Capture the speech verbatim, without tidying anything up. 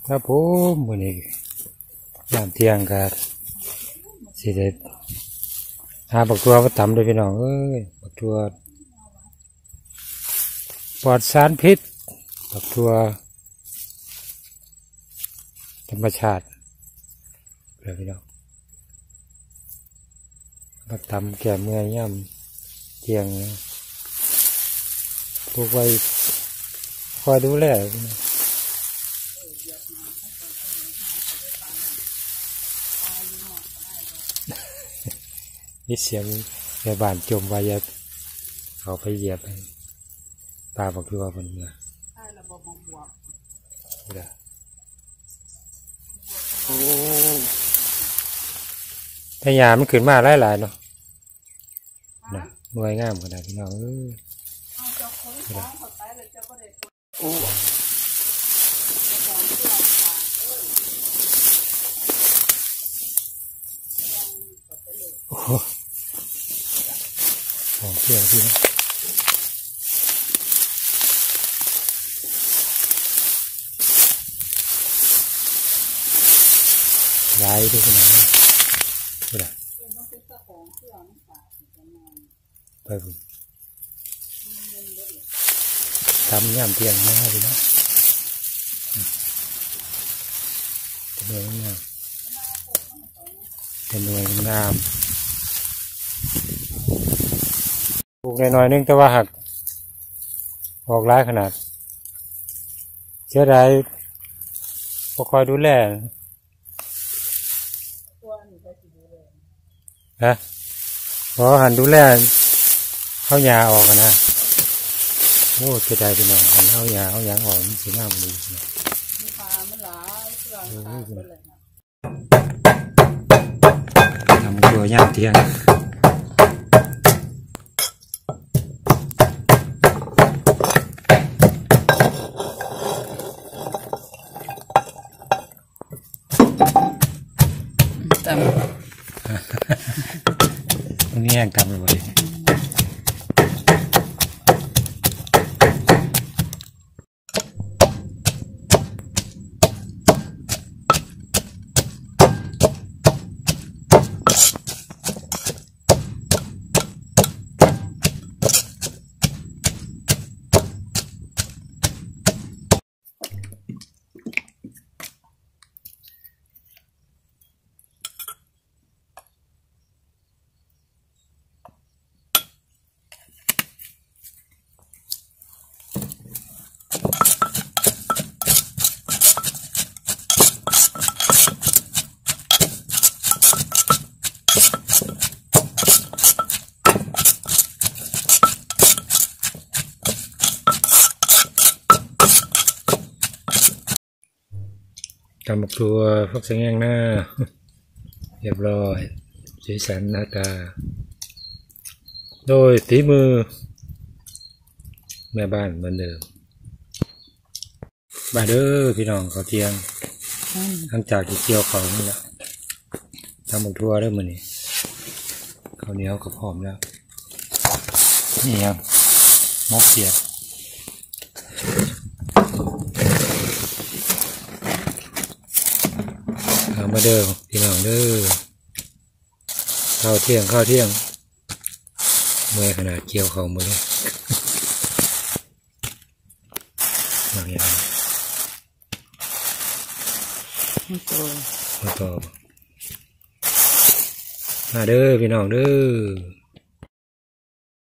ครับผมวันนี้ยามเที่ยงกันสิเด็ดหาบักตัวมาตำด้วยพี่น้องเอ้ยบักตัวปลอดสารพิษบักตัวธรรมชาติเลยพี่น้องมาตำแก่เมื่อยย่ำเที่ยงพวกไว้คอยดูแลนี่เสียงในบ้านจมไว้ยัดเขาไปเหยียบปลาบอกคือว่าคนเมื่อโอ้พยายามมันขึ้นมาหลายๆเนาะนะหน่วยงามขนาดพี่น้องเออโอ้โอ้ของเที่ยวพี่นะย้ายด้วยขนาดนี้นี่แหละไปผมทำย่ำเตียงมาพี่นะเป็นหน่วยงามเป็นหน่วยงามปลูกหน่อยๆนึงแต่ว่าหักออกร้ายขนาดเชื่อได้พอคอยดูแลฮะพอหันดูแลเข้ายาออกกันนะโอ้เชื่อได้พี่น้องหันเข้ายาเข้ายางออกมันสีงามดีทำตัวย่างเที่ยงตำนี่แห้งตำเลยบ่ดิทำบักทัวฟักแสงแงหน้าเรียบร้อยสีสันหน้าตาโดยฝีมือแม่บ้านเหมือนเดิมมาเด้อพี่น้องเขาเที่ยงหลังจากที่เกี่ยวเขานี่แหละทำบักทัวเริ่มมือนี่ข้าวเหนียวก็พร้อมแล้วนี่ยังมกเขียดมาเด้อพี่น้องเด้อข้าวเที่ยงข้าวเที่ยงเมื่อขนาดเกี่ยวเขามือหนักยังมาต่อมาต่อมาเด้อพี่น้องเด้อ